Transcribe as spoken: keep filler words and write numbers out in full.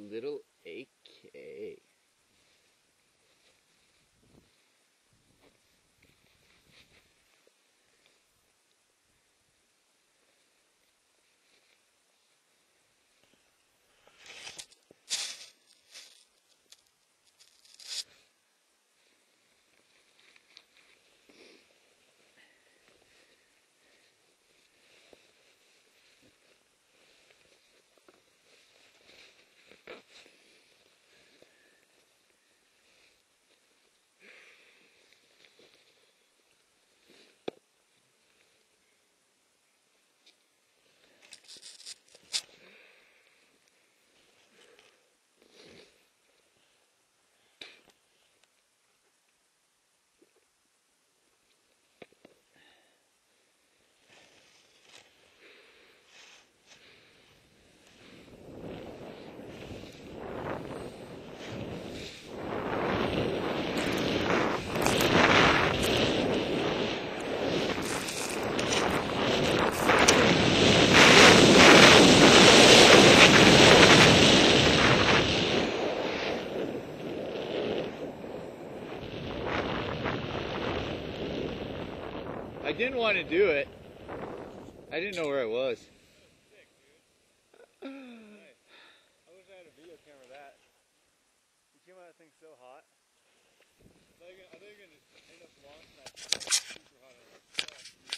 little A K. I didn't want to do it. I didn't know where I was. Sick, dude. Nice. I wish I had a video camera of that. You came out of that thing so hot. I thought you were going to end up launching that super hot.